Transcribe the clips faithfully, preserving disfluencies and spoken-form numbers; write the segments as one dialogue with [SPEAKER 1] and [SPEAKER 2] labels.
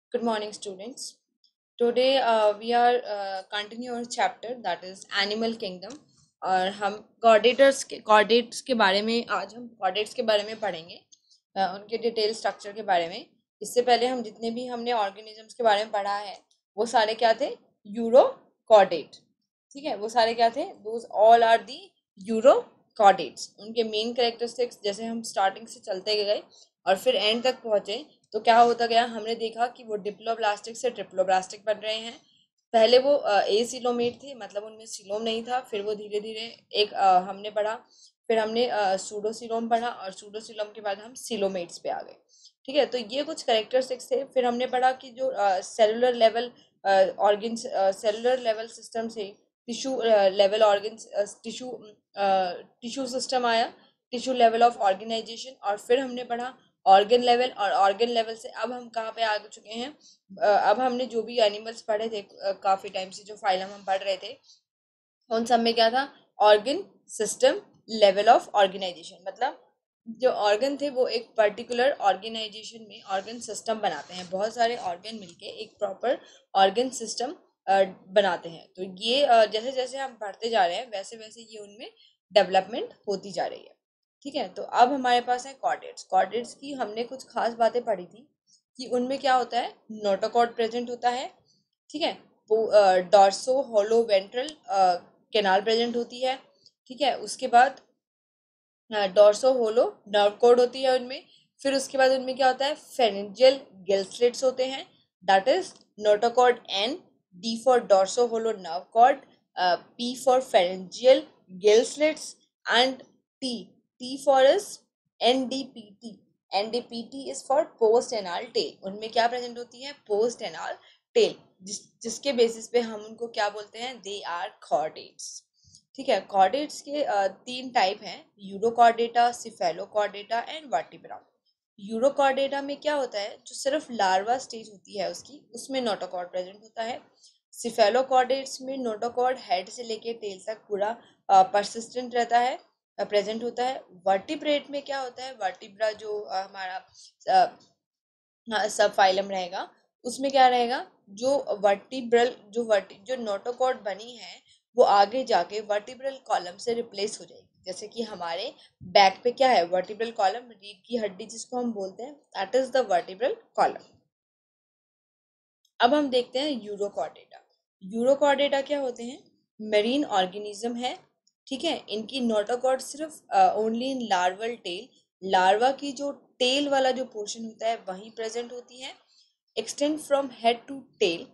[SPEAKER 1] Good morning, students. Today uh, we are uh, continue our chapter that is Animal Kingdom और हम कॉर्डेटर्स के chordates के बारे में आज हम कॉर्डेट्स के बारे में पढ़ेंगे अ, उनके डिटेल स्ट्रक्चर के बारे में। इससे पहले हम जितने भी हमने ऑर्गेनिजम्स के बारे में पढ़ा है वो सारे क्या थे? Urochordate. ठीक है, वो सारे क्या थे? Those all are the urochordates. उनके मेन कैरेक्टरिस्टिक्स जैसे हम स्टार्टिंग से चलते गए और फिर एंड तक पहुंचे तो क्या होता गया, हमने देखा कि वो डिप्लोब्लास्टिक से ट्रिप्लोब्लास्टिक बन रहे हैं। पहले वो ए सिलोमेट थे, मतलब उनमें सिलोम नहीं था, फिर वो धीरे धीरे एक अ, हमने पढ़ा, फिर हमने सूडोसिलोम पढ़ा और सूडोसिलोम के बाद हम सिलोमेट्स पे आ गए। ठीक है, तो ये कुछ करेक्टरिस्टिक्स थे। फिर हमने पढ़ा कि जो cellular level organ cellular level system से tissue level organ tissue tissue system आया, टिश्यू लेवल ऑफ ऑर्गेनाइजेशन। और फिर हमने पढ़ा ऑर्गन लेवल, और ऑर्गन लेवल से अब हम कहाँ पे आ चुके हैं? अ, अब हमने जो भी एनिमल्स पढ़े थे अ, काफी टाइम से जो फाइलम हम पढ़ रहे थे उन सब में क्या था? Organ system level of organization, मतलब जो ऑर्गन थे वो एक पर्टिकुलर ऑर्गेनाइजेशन में ऑर्गन सिस्टम बनाते हैं। बहुत सारे ऑर्गन मिलके एक प्रॉपर ऑर्गन सिस्टम बनाते हैं। तो ये अ, जैसे जैसे हम बढ़ते जा रहे हैं वैसे वैसे ये उनमें डेवलपमेंट होती जा रही है। ठीक है, तो अब हमारे पास है कॉर्डेट्स। कॉर्डेट्स की हमने कुछ खास बातें पढ़ी थी कि उनमें क्या होता है? नोटोकॉर्ड प्रेजेंट होता है। ठीक है, वो dorso hollow ventral canal present होती है। ठीक है, उसके बाद डॉर्सो होलो नर्व कोड होती है उनमें। फिर उसके बाद उनमें क्या होता है? फेरेंजियल गिल स्लिट्स होते हैं, that is notochord N, D for dorso hollow nerve cord, P for pharyngeal gill slits, and T T for is NDPT. NDPT is for post anal tail. उनमें क्या प्रेजेंट होती है? Post anal tell, जिस जिसके basis पे हम उनको क्या बोलते हैं? They are chordates. ठीक है, कॉर्डेट्स के अ, तीन टाइप हैं: Urochordata, Cephalochordata and vertebra. Urochordata में क्या होता है? जो सिर्फ लार्वा स्टेज होती है उसकी, उसमें नोटोकॉर्ड प्रेजेंट होता है। सिफेलोकॉर्डेट्स में नोटोकॉर्ड हेड से लेके टेल तक पूरा परसिस्टेंट रहता है, प्रेजेंट होता है। वर्टिब्रेट में क्या होता है? वर्टिब्रा जो अ, हमारा सब फाइलम रहेगा उसमें क्या रहेगा? जो वर्टिब्रल जो वर्टि जो नोटोकॉर्ड बनी है वो आगे जाके वर्टिब्रल कॉलम से रिप्लेस हो जाएगी। जैसे कि हमारे बैक पे क्या है? वर्टिब्रल कॉलम, रीढ़ की हड्डी जिसको हम बोलते हैं, that is the vertebral column. अब हम देखते हैं यूरोकॉर्डेटा। यूरोकॉर्डेटा क्या होते हैं? मेरीन ऑर्गेनिज्म है। ठीक है, इनकी नोटोकॉर्ड सिर्फ only in larval tail, larva की जो टेल वाला जो पोर्शन होता है वहीं प्रेजेंट होती है। Extend from head to tail.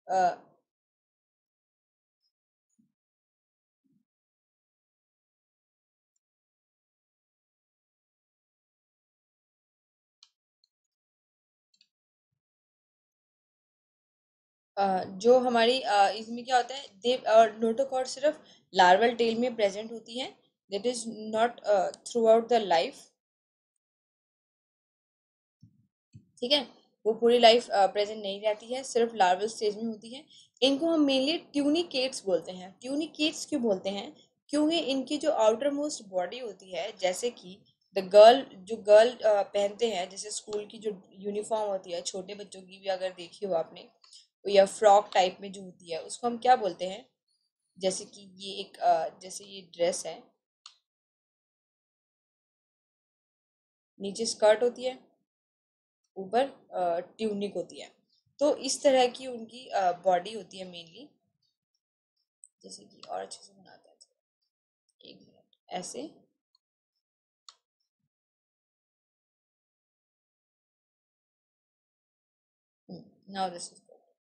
[SPEAKER 1] जो हमारी अ, इसमें क्या होता है? दे नोटोकॉर्ड सिर्फ लार्वल टेल में प्रेजेंट होती है, that is not throughout the life. ठीक है, वो पूरी लाइफ प्रेजेंट नहीं रहती है, सिर्फ लार्वल स्टेज में होती है। इनको हम मेनली ट्यूनिकेट्स बोलते हैं। ट्यूनिकेट्स क्यों बोलते हैं? क्योंकि इनकी जो आउटर मोस्ट बॉडी होती है, जैसे कि द गर्ल जो गर्ल पहनते हैं, जैसे स्कूल की जो यूनिफॉर्म होती है, छोटे बच्चों की भी अगर देखी हो आपने, या फ्रॉक टाइप में जो होती है उसको हम क्या बोलते हैं? जैसे कि ये एक अ, जैसे ये ड्रेस है, नीचे स्कर्ट होती है, ऊपर ट्यूनिक होती है। तो इस तरह की उनकी बॉडी होती है मेनली। जैसे कि और अच्छे से बनाते हैं, एक मिनट, ऐसे। नाउ दिस इज,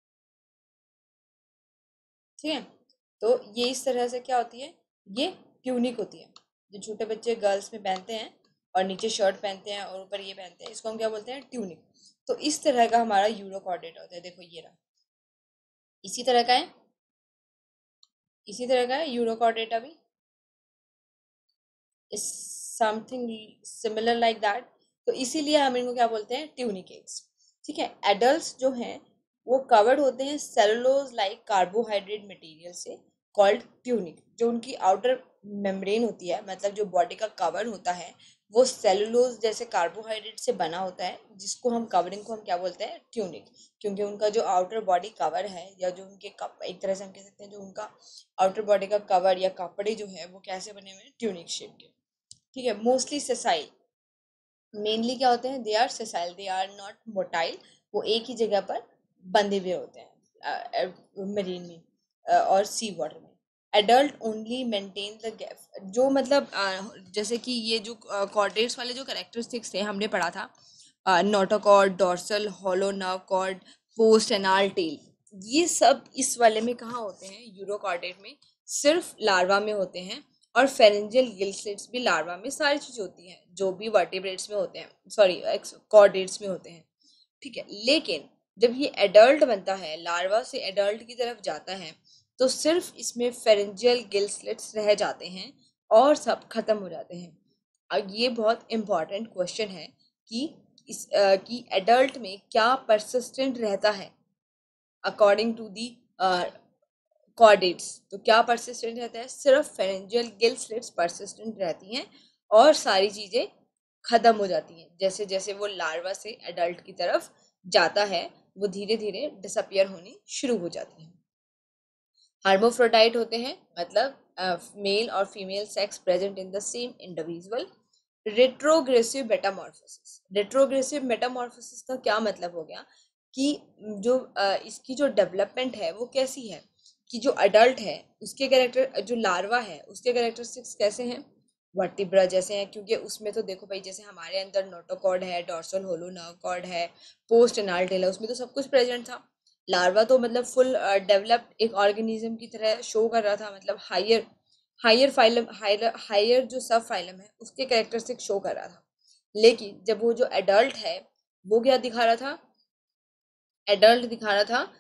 [SPEAKER 1] ठीक है। तो ये इस तरह से क्या होती है? ये ट्यूनिक होती है, जो छोटे बच्चे गर्ल्स में पहनते हैं और नीचे शर्ट पहनते हैं और ऊपर ये पहनते हैं, इसको हम क्या बोलते हैं? ट्यूनिक। तो इस तरह का हमारा यूरोकॉर्डेट होता है। देखो ये रहा, इसी तरह का है, इसी तरह का है यूरोकॉर्डेटा भी, is something similar like that. तो इसीलिए हम इनको क्या बोलते हैं? ट्यूनिकेट्स। ठीक है, एडल्ट्स जो हैं वो कवर्ड होते हैं सेलुलोज लाइक कार्बोहाइड्रेट मटेरियल से, कॉल्ड ट्यूनिक। जो उनकी आउटर मेम्ब्रेन होती है, मतलब जो बॉडी का कवर होता है, वो सेलुलोज जैसे कार्बोहाइड्रेट से बना होता है, जिसको हम कवरिंग को हम क्या बोलते हैं, ट्यूनिक। क्योंकि उनका जो आउटर बॉडी कवर है, या जो उनके कप, एक तरह से हम कह सकते हैं जो उनका आउटर बॉडी का कवर या कपड़े जो है वो कैसे बने हुए हैं, ट्यूनिक शेप के। ठीक है, मोस्टली सेसाइल, मेनली क्या होते हैं, they are sessile, they are not motile. वो एक ही जगह पर बंधे हुए होते हैं मरीन में अ, और सी वाटर में। Adult only maintain the gap, जो मतलब अ, जैसे कि ये जो कॉर्डेट्स वाले जो करेक्टरिस्टिक्स थे हमने पढ़ा था, notochord, dorsal, hollow nerve cord, post anal tail, ये सब इस वाले में कहाँ होते हैं, यूरोकॉर्डेट में सिर्फ लार्वा में होते हैं। और फेरेंजियल गिल स्लिट्स भी लार्वा में सारी चीज़ होती हैं जो भी वर्टिब्रेट्स में होते हैं, सॉरी कॉर्डेट्स में होते हैं। ठीक है, लेकिन जब ये एडल्ट बनता है, लार्वा से एडल्ट की तरफ जाता है, तो सिर्फ इसमें फेरेंजियल गिल स्लिट्स रह जाते हैं और सब खत्म हो जाते हैं। अब ये बहुत इंपॉर्टेंट क्वेश्चन है कि इस अ, कि एडल्ट में क्या परसिस्टेंट रहता है अकॉर्डिंग टू दी कॉर्डेट्स। तो क्या परसिस्टेंट रहता है, सिर्फ फेरेंजियल गिल स्लिट्स परसिस्टेंट रहती हैं और सारी चीजें खत्म हो जाती हैं। जैसे जैसे वो लार्वा से एडल्ट की तरफ जाता है, वो धीरे धीरे डिसअपियर होनी शुरू हो जाती हैं। हार्मोफ्रोडाइट होते हैं, मतलब मेल और female sex present in the same individual. Retrogressive metamorphosis, retrogressive metamorphosis का क्या मतलब हो गया कि जो uh, इसकी जो डेवलपमेंट है वो कैसी है, कि जो अडल्ट है उसके कैरेक्टर, जो लार्वा है उसके कैरेक्टरिस्टिक्स कैसे हैं, वर्टिब्रा जैसे हैं। क्योंकि उसमें तो देखो भाई, जैसे हमारे अंदर नोटोकॉर्ड है, डॉर्सल होलो नर्व कॉर्ड है, पोस्ट एनाल टेल है, उसमें तो सब कुछ प्रेजेंट था। लार्वा तो मतलब फुल डेवलप्ड एक ऑर्गेनिज्म की तरह शो कर रहा था, मतलब higher higher phylum, higher higher जो सब फाइलम है उसके कैरेक्टरिस्टिक शो कर रहा था। लेकिन जब वो जो एडल्ट है, वो क्या दिखा रहा था, एडल्ट दिखा रहा था,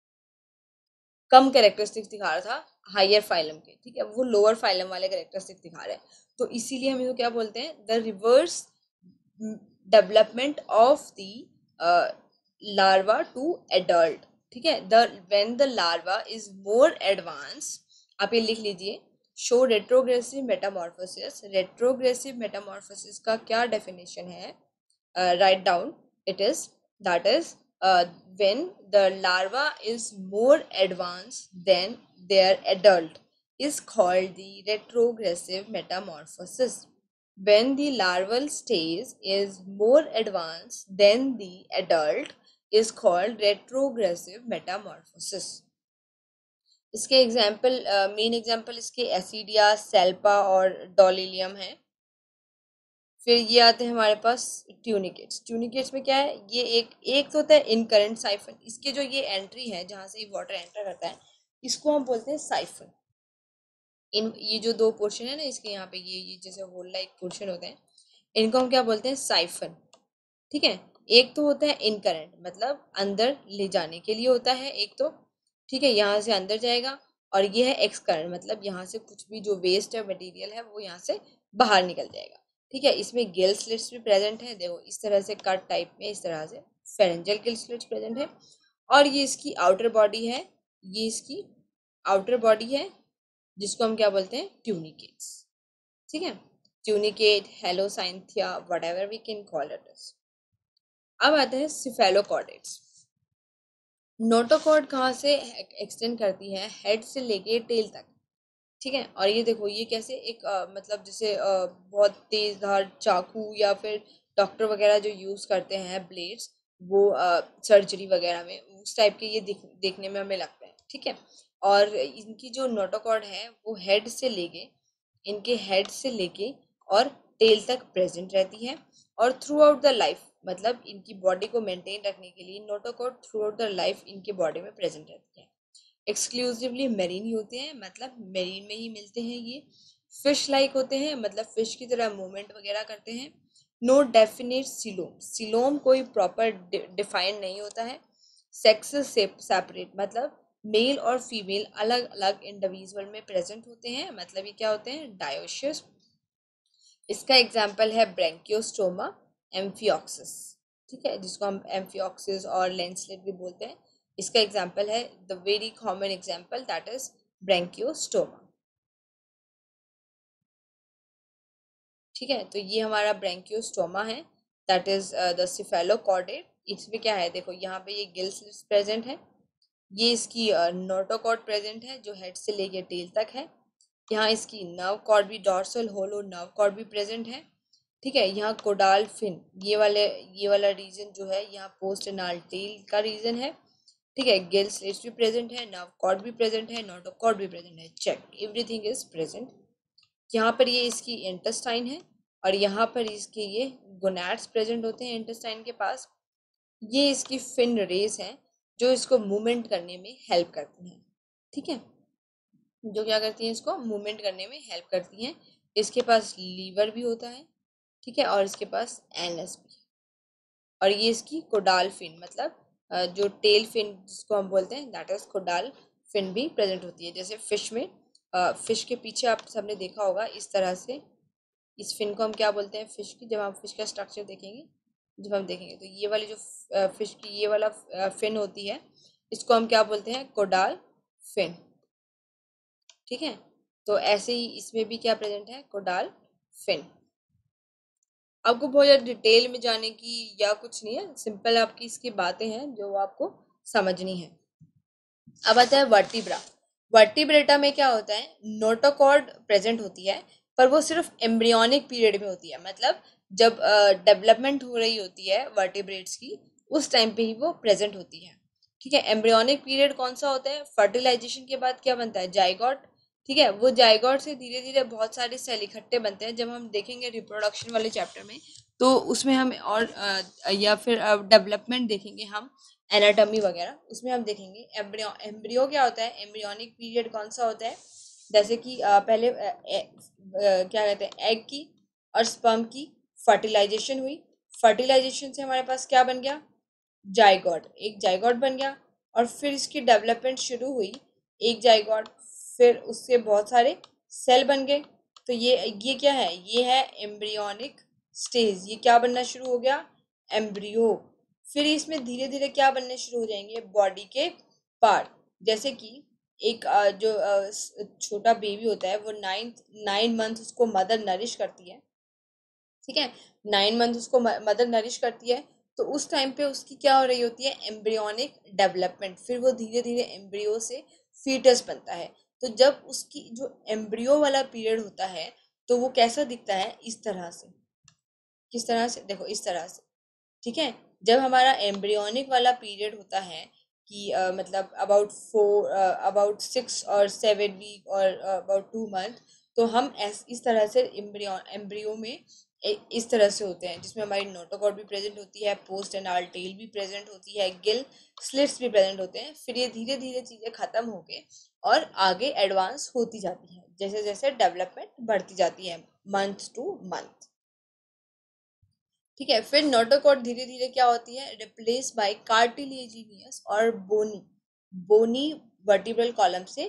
[SPEAKER 1] कम कैरेक्टरिस्टिक्स दिखा रहा था हायर फाइलम के। ठीक है, वो लोअर फाइलम वाले कैरेक्टरिस्टिक दिखा रहे हैं। तो इसीलिए हम इसको क्या बोलते हैं, the reverse development of the larva to adult. ठीक है, the when the larva is more advance, आप ये लिख लीजिए, show retrogressive metamorphosis. Retrogressive metamorphosis का क्या डेफिनेशन है, right down, it is, that is uh, when the larva is more advanced than their adult is called the retrogressive metamorphosis. When the larval stage is more advanced than the adult is called retrogressive metamorphosis. इसके example, main example इसके Ascidia, सेल्पा और डोलिलियम है। फिर ये आते हैं हमारे पास tunicates. Tunicates में क्या है, ये एक एक तो होता है इनकरेंट साइफन, इसके जो ये एंट्री है जहाँ से ये वाटर एंटर करता है, इसको हम बोलते हैं साइफन। इन ये जो दो पोर्शन है ना इसके, यहाँ पे ये ये जैसे होल लाइक पोर्शन होते हैं, इनको हम क्या बोलते हैं, साइफन। ठीक है, एक तो होता है इनकरेंट, मतलब अंदर ले जाने के लिए होता है एक तो। ठीक है, यहाँ से अंदर जाएगा। और ये है एक्सकरेंट, मतलब यहाँ से कुछ भी जो वेस्ट है, मटेरियल है, वो यहाँ से बाहर निकल जाएगा। ठीक है, इसमें गिल स्लिट्स भी प्रेजेंट है, देखो इस तरह से कट टाइप में, इस तरह से फेरेंजियल गिल स्लिट्स प्रेजेंट है। और ये इसकी आउटर बॉडी है, ये इसकी आउटर बॉडी है, जिसको हम क्या बोलते हैं, ट्यूनिकेट्स। ठीक है, tunicate, Halocynthia, whatever we can call it is. अब आते हैं सिफेलोकॉर्डेट्स। नोटोकॉर्ड कहाँ से एक्सटेंड करती है, हेड से लेके टेल तक। ठीक है, और ये देखो ये कैसे एक आ, मतलब जैसे आ, बहुत तेज धार चाकू या फिर डॉक्टर वगैरह जो यूज करते हैं ब्लेड्स, वो सर्जरी वगैरह में उस टाइप के ये दिख, देखने में हमें लगता है। ठीक है, और इनकी जो नोटोकॉर्ड है वो हेड से लेके, इनके हेड से लेके और टेल तक प्रेजेंट रहती है। और थ्रू आउट द लाइफ, मतलब इनकी बॉडी को मेंटेन रखने के लिए notochord throughout the life इनके बॉडी में प्रेजेंट रहती है। एक्सक्लूसिवली मेरीन ही होते हैं, मतलब मेरीन में ही मिलते हैं ये। फिश लाइक होते हैं, मतलब फिश की तरह मूवमेंट वगैरह करते हैं। नो डेफिनेट सिलोम, सिलोम कोई प्रॉपर डिफाइंड नहीं होता है। सेक्स सेपरेट, मतलब मेल और फीमेल अलग अलग इंडिविजुअल में प्रेजेंट होते हैं, मतलब ये क्या होते हैं, डायोशियस। इसका एग्जाम्पल है ब्रैंकियोस्टोमा, एम्फियोक्सिस। ठीक है, जिसको हम एम्फियोक्सिस और लेंसलेट भी बोलते हैं। इसका एग्जाम्पल है the very common example, that is Branchiostoma. ठीक है, तो ये हमारा ब्रैंकियोस्टोमा है, दैट इज द सिफेलोकॉर्डेट। इसमें क्या है, देखो यहाँ पे ये गिल स्लिट्स प्रेजेंट है, ये इसकी नोटोकॉर्ड प्रेजेंट है जो हेड से लेके टेल तक है। यहाँ इसकी नर्व कॉर्ड भी, डॉर्सल होलो नर्व कॉर्ड भी प्रेजेंट है। ठीक है, यहाँ कोडाल फिन, ये वाले ये वाला रीजन जो है यहाँ पोस्ट एनाल टेल का रीजन है। ठीक है, गिल स्लिट्स भी प्रेजेंट है, नर्व कॉर्ड भी प्रेजेंट है, नोटोकॉर्ड भी प्रेजेंट है, चेक, एवरीथिंग इज प्रेजेंट। यहाँ पर ये इसकी इंटेस्टाइन है और यहाँ पर इसके ये गोनैड्स प्रेजेंट होते हैं इंटेस्टाइन के पास। ये इसकी फिन रेस है जो इसको मूवमेंट करने में हेल्प करती हैं। ठीक है, जो क्या करती हैं, इसको मूवमेंट करने में हेल्प करती हैं। इसके पास लीवर भी होता है, ठीक है, और इसके पास एनस भी। और ये इसकी कोडाल फिन, मतलब जो टेल फिन जिसको हम बोलते हैं, दैट इज कोडाल फिन भी प्रेजेंट होती है। जैसे फिश में, फिश के पीछे आप सबने देखा होगा इस तरह से, इस फिन को हम क्या बोलते हैं फिश की, जब हम फिश का स्ट्रक्चर देखेंगे, जब हम देखेंगे तो ये वाली जो फिश की ये वाला फिन होती है, इसको हम क्या बोलते हैं, कोडाल फिन। ठीक है, तो ऐसे ही इसमें भी क्या प्रेजेंट है, कोडाल फिन। आपको बहुत ज़्यादा डिटेल में जाने की या कुछ नहीं है, सिंपल आपकी इसकी बातें हैं जो आपको समझनी है। अब आता है वर्टिब्रा। वर्टिब्रेटा में क्या होता है, नोटोकॉर्ड प्रेजेंट होती है, पर वो सिर्फ एम्ब्रियोनिक पीरियड में होती है, मतलब जब डेवलपमेंट uh, हो रही होती है वर्टिब्रेट्स की, उस टाइम पे ही वो प्रेजेंट होती है। ठीक है, एम्ब्रियोनिक पीरियड कौन सा होता है, फर्टिलाइजेशन के बाद क्या बनता है, जाइगोट। ठीक है, वो जाइगोट से धीरे धीरे बहुत सारे सेल इकट्ठे बनते हैं। जब हम देखेंगे रिप्रोडक्शन वाले चैप्टर में, तो उसमें हम और आ, या फिर डेवलपमेंट देखेंगे हम, एनाटॉमी वगैरह, उसमें हम देखेंगे एम्ब्रियो एम्ब्रियो क्या होता है, एम्ब्रियोनिक पीरियड कौन सा होता है, जैसे कि आ, पहले आ, ए, आ, क्या कहते हैं, एग की और स्पर्म की फर्टिलाइजेशन हुई, फर्टिलाइजेशन से हमारे पास क्या बन गया, जाइगोट, एक जाइगोट बन गया, और फिर इसकी डेवलपमेंट शुरू हुई, एक जाइगोट, फिर उससे बहुत सारे सेल बन गए। तो ये ये क्या है, ये है एम्ब्रियोनिक स्टेज, ये क्या बनना शुरू हो गया, एम्ब्रियो। फिर इसमें धीरे धीरे क्या बनने शुरू हो जाएंगे, बॉडी के पार्ट, जैसे कि एक जो छोटा बेबी होता है वो नाइन्थ नाइन मंथ उसको मदर नरिश करती है। ठीक है, नाइन मंथ उसको मदर नरिश करती है, तो उस टाइम पे उसकी क्या हो रही होती है, एम्ब्रियोनिक डेवलपमेंट, फिर वो धीरे धीरे एम्ब्रियो से फीटस बनता है। तो जब उसकी जो एम्ब्रियो वाला पीरियड होता है, तो वो कैसा दिखता है, इस तरह से, किस तरह से, देखो इस तरह से। ठीक है, जब हमारा एम्ब्रियोनिक वाला पीरियड होता है कि uh, मतलब अबाउट फोर अबाउट सिक्स और सेवन वीक और अबाउट टू मंथ, तो हम ऐस इस तरह से एम्ब्रियो एम्ब्रियो में ए, इस तरह से होते हैं, जिसमें हमारी नोटोकॉर्ड भी प्रेजेंट होती है, पोस्ट एनाल टेल भी प्रेजेंट होती है, गिल स्लिट्स भी प्रेजेंट होते हैं। फिर ये धीरे धीरे चीज़ें खत्म होके और आगे एडवांस होती जाती हैं, जैसे जैसे डेवलपमेंट बढ़ती जाती है मंथ टू मंथ। ठीक है, फिर नोटोकॉर्ड धीरे धीरे क्या होती है, रिप्लेस बाय कार्टिलेजिनियस और बोनी बोनी वर्टिब्रल कॉलम से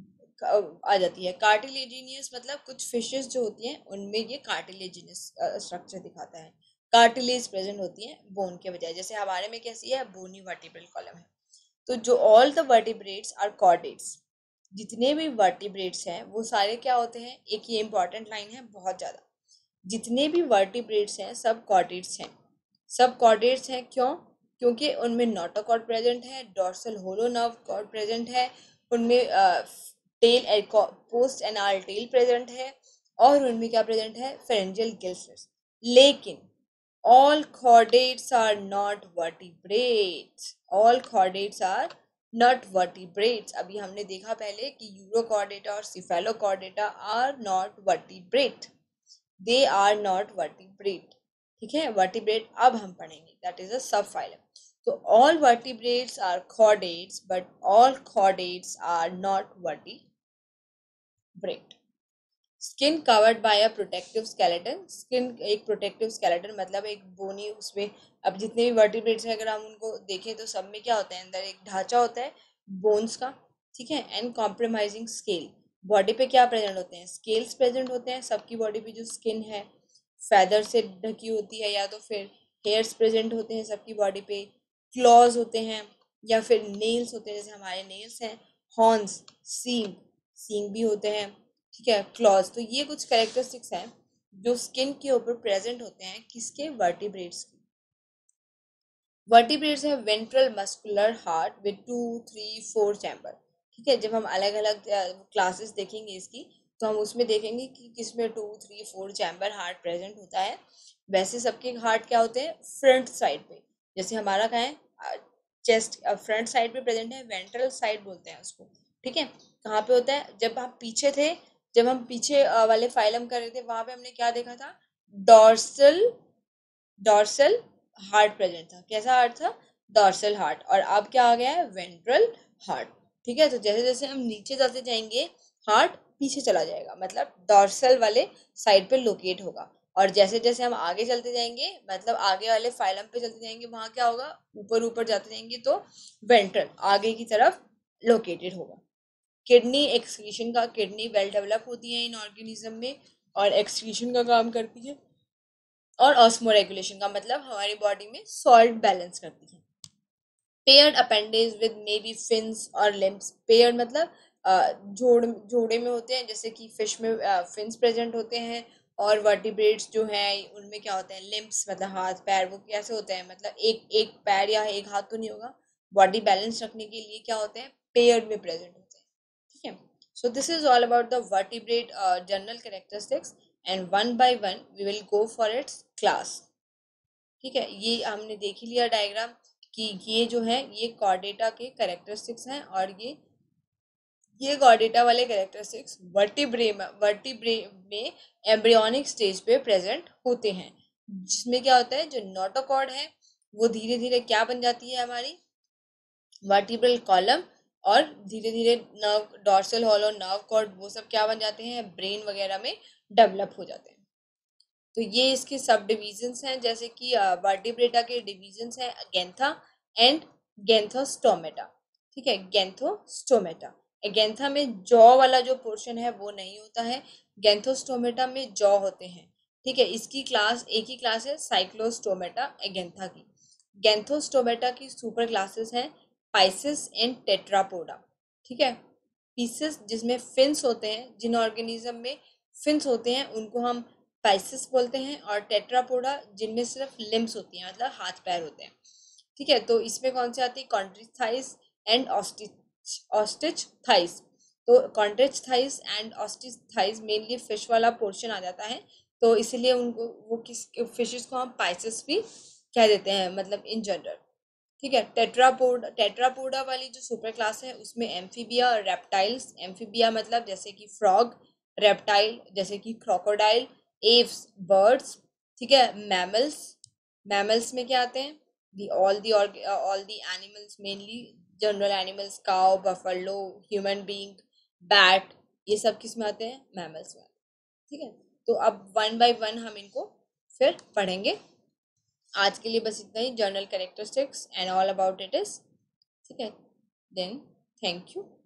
[SPEAKER 1] आ जाती है। कार्टिलेजिनियस मतलब कुछ फिशेस जो होती हैं उनमें ये कार्टिलेजिनियस स्ट्रक्चर दिखाता है, कार्टिलेज प्रेजेंट होती है बोन के बजाय, जैसे हमारे में कैसी है, बोनी वर्टिब्रल कॉलम है। तो जो all the vertebrates are chordates, जितने भी वर्टिब्रेट्स हैं वो सारे क्या होते हैं, एक ये इंपॉर्टेंट लाइन है बहुत ज़्यादा, जितने भी वर्टिब्रेट्स हैं सब कॉर्डेट्स हैं। सब कॉर्डेट्स हैं क्यों, क्योंकि उनमें नोटोकॉर्ड प्रेजेंट है, dorsal hollow nerve cord present है, उनमें tail post anal tail present है, और उनमें क्या प्रेजेंट है, फेरेंजियल गिल्स। लेकिन all chordates are not vertebrates, all chordates are not vertebrates। अभी हमने देखा पहले कि यूरोकॉर्डेटा और Cephalochordata are not vertebrate, they are not vertebrate. ठीक है, वर्टिब्रेट अब हम पढ़ेंगे, that is a subphylum. तो all vertebrates are chordates but all chordates are not vertebrate। Skin covered by a protective skeleton, skin एक protective skeleton मतलब एक बोनी, उसमें अब जितने भी वर्टिब्रेट्स हैं अगर हम उनको देखें तो सब में क्या होता है, अंदर एक ढांचा होता है बोन्स का। ठीक है, एंड कॉम्प्रोमाइजिंग स्केल, बॉडी पे क्या प्रेजेंट होते हैं, स्केल्स प्रेजेंट होते हैं, सबकी बॉडी पे जो स्किन है फैदर से ढकी होती है, या तो फिर हेयर्स प्रेजेंट होते हैं सबकी बॉडी पे, क्लॉज होते हैं, या फिर नेल्स होते हैं, जैसे हमारे नेल्स हैं, हॉर्न्स, सींग सींग भी होते हैं। ठीक है, क्लॉज। तो ये कुछ कैरेक्टरिस्टिक्स हैं जो स्किन के ऊपर प्रेजेंट होते हैं किसके, वर्टिब्रेट्स के। वर्टिब्रेट्स है ventral muscular heart with two three four chamber. ठीक है, जब हम अलग अलग क्लासेस देखेंगे इसकी तो हम उसमें देखेंगे कि किसमें two three four chamber heart present होता है। वैसे सबके हार्ट क्या होते हैं, फ्रंट साइड पे, जैसे हमारा क्या है, चेस्ट फ्रंट साइड पे प्रेजेंट है, वेंट्रल साइड बोलते हैं उसको। ठीक है, कहाँ पे होता है, जब हम पीछे थे, जब हम पीछे अ, वाले फाइलम कर रहे थे वहां पे हमने क्या देखा था, डॉर्सल डॉर्सल हार्ट प्रेजेंट था। कैसा हार्ट था, डॉर्सल हार्ट। और अब क्या आ गया है, वेंट्रल हार्ट। ठीक है, तो जैसे जैसे हम नीचे जाते जाएंगे हार्ट पीछे चला जाएगा, मतलब डॉर्सल वाले साइड पे लोकेट होगा। और जैसे जैसे हम आगे चलते जाएंगे, मतलब आगे वाले फाइलम पे चलते जाएंगे, वहां क्या होगा, ऊपर ऊपर जाते जाएंगे तो वेंट्रल आगे की तरफ लोकेटेड होगा। किडनी एक्सक्रीशन का, किडनी वेल डेवलप होती है इन ऑर्गेनिज्म में और एक्सक्रीशन का काम करती है। और ऑस्मो रेगुलेशन का मतलब हमारी बॉडी में सॉल्ट बैलेंस करती है। Paired appendage with maybe fins और लिम्स। पेयर्ड मतलब अ, जोड़ जोड़े में होते हैं, जैसे कि फिश में फिन्स प्रेजेंट होते हैं। और वर्टिब्रेट्स जो है उनमें क्या होते हैं, लिम्स मतलब हाथ पैर, वो कैसे होते हैं, मतलब एक एक पैर या एक हाथ तो नहीं होगा, बॉडी बैलेंस रखने के लिए क्या होते हैं, पेयर्ड में प्रेजेंट होते हैं। ठीक है, so this is all about the vertebrate general characteristics and one by one we will go for its class. ठीक है, ये हमने देख ही लिया डायग्राम कि ये जो है ये कॉर्डेटा के कैरेक्टरिस्टिक्स हैं। और ये ये कॉर्डेटा वाले कैरेक्टरिस्टिक्स वर्टिब्रे में वर्टिब्रे में एम्ब्रियोनिक स्टेज पे प्रेजेंट होते हैं, जिसमें क्या होता है, जो नोटोकॉर्ड है वो धीरे धीरे क्या बन जाती है, हमारी वर्टिब्रल कॉलम। और धीरे धीरे nerve, dorsal hollow, nerve cord, वो सब क्या बन जाते हैं, ब्रेन वगैरह में डेवलप हो जाते हैं। तो ये इसके सब डिविजन्स हैं, जैसे कि वर्टिब्रेटा के डिविजन्स हैं गैंथा एंड गैंथोस्टोमेटा। ठीक है, गैंथोस्टोमेटा, गैंथा में जॉ वाला जो पोर्शन है वो नहीं होता है, गैंथोस्टोमेटा में जॉ होते हैं। ठीक है, इसकी क्लास एक ही क्लास है, साइक्लोस्टोमेटा एगेंथा की। गैंथोस्टोमेटा की सुपर क्लासेस हैं पाइसिस एंड टेट्रापोडा। ठीक है, पीसेस जिसमें फिन्स होते हैं, जिन ऑर्गेनिज्म में फिन्स होते हैं उनको हम पाइसिस बोलते हैं। और टेट्रापोडा जिनमें सिर्फ लिम्स होती हैं, मतलब हाथ पैर होते हैं। ठीक है, तो इसमें कौन से आती है, Chondrichthyes and Osteichthyes Osteichthyes. तो Chondrichthyes and Osteichthyes mainly fish वाला पोर्शन आ जाता है, तो इसलिए उनको वो किस फिशेस को हम पाइसिस भी कह देते हैं, मतलब इन जनरल। ठीक है, टेट्रापोड टेट्रापोडा वाली जो सुपर क्लास है उसमें एम्फीबिया और रेप्टाइल्स, एम्फीबिया मतलब जैसे कि फ्रॉग, रेप्टाइल जैसे कि क्रोकोडाइल, एव्स बर्ड्स। ठीक है, मैमल्स, मैमल्स में क्या आते हैं, the all the all the animals, mainly general animals, cow, buffalo, human being, bat, ये सब किस में आते हैं, मैमल्स में। ठीक है, तो अब वन बाय वन हम इनको फिर पढ़ेंगे। आज के लिए बस इतना ही, general characteristics and all about it is. ठीक है, देन थैंक यू।